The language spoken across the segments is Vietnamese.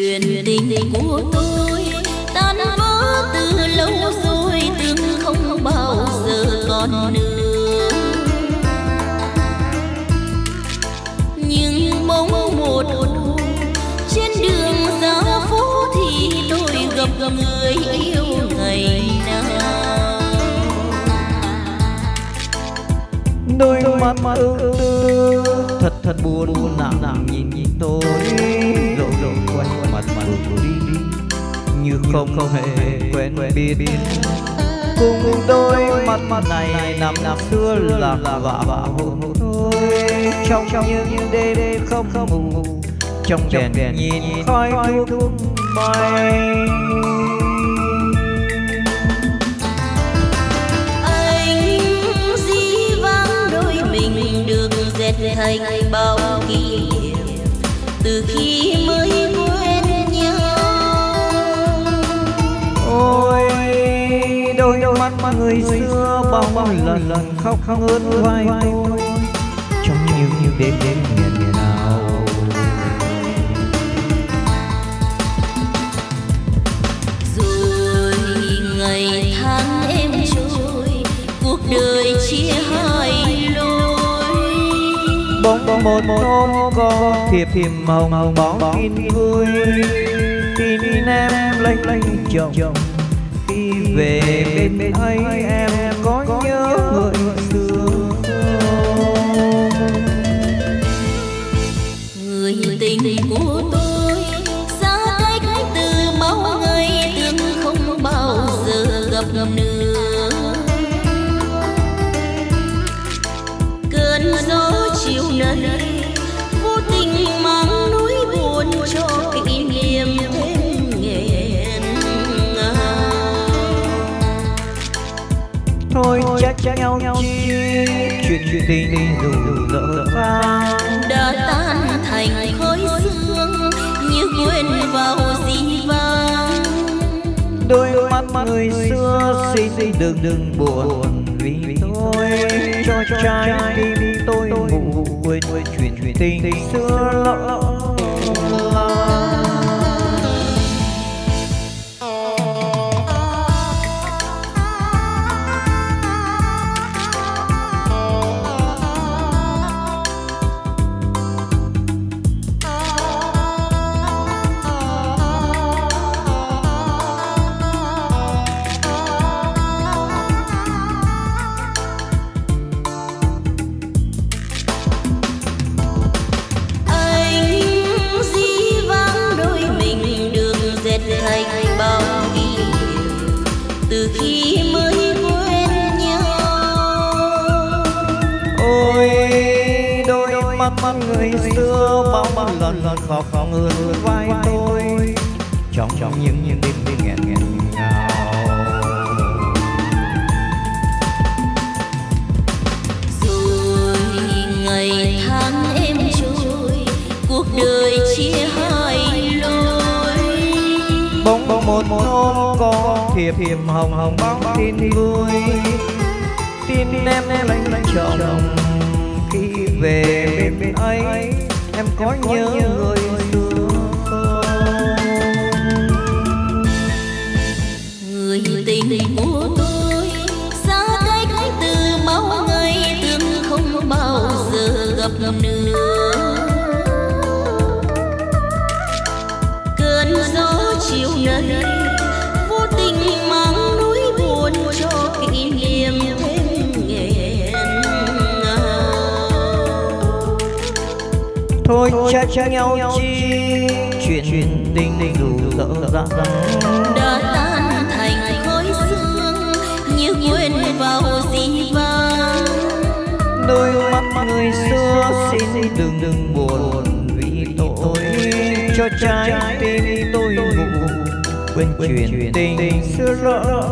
Chuyện tình của tôi tan vỡ từ lâu rồi, từng không bao giờ còn nữa. Nhưng bỗng một hôm trên đường ra phố thì tôi gặp người yêu ngày nào. Đôi mắt ưu tư thật buồn nặng nhìn tôi, rồi quay mặt đi như không hề quen biết. Cùng đôi mắt này năm xưa là vạ thôi, trong những đêm không ngủ, trong đèn nhìn khói thuốc bay. Dệt thành bao kỷ niệm từ khi mới quen nhau. Ôi đôi mắt người xưa bao lần khóc ướt vai tôi, trong những đêm nghẹn ngào. Rồi ngày tháng êm trôi, cuộc đời chia hai lối. Bỗng một hôm có thiệp hồng báo tin vui, tin em lấy chồng. Khi về bên ấy em có nhớ người xưa. Người tình của tôi xa cách từ bao ngày, từng không bao giờ gặp nữa. Cơn gió chiều nay vô tình mang nỗi buồn cho kỷ niệm thêm nghẹn ngào. Thôi trách nhau chi, chuyện tình dù lỡ pha đã tan thành khói sương như quên vào dĩ vãng. đôi mắt người xưa xin đừng buồn vì tôi, cho trái tim tôi ngủ quên chuyện tình xưa lỡ. Thành bao kỷ niệm từ khi mới quen nhau. Ôi đôi mắt người xưa bao lần khóc ướt vai tôi, trong những đêm nghẹn ngào. Rồi ngày tháng êm trôi, cuộc đời chia hai lối. Bỗng một hôm có thiệp hồng báo tin vui, tin em lấy chồng. Khi về bên ấy em có nhớ người xưa không? Người tình của tôi xa cách từ bao ngày, từng không bao giờ gặp nữa. Cơn gió chiều nay vô tình mang nỗi buồn cho kỷ niệm thêm nghẹn ngào. Thôi trách nhau chi, chuyện tình dù lỡ dã đã tan thành khói sương như quên vào dĩ vãng. đôi mắt người xưa xin đừng buồn vì tôi, cho trái tim tôi ngủ quên chuyện tình xưa lỡ.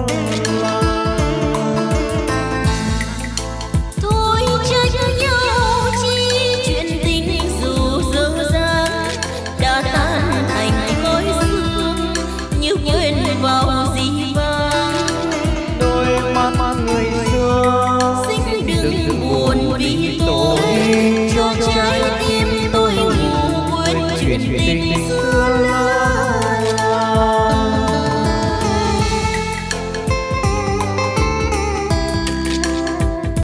Thôi trách nhau chi, chuyện tình dù dở dang đã tan thành khói sương như quên vào dĩ vãng. Đôi mắt người xưa Xin đừng buồn vì tôi, cho trái tim tôi ngủ quên chuyện tình xưa lỡ.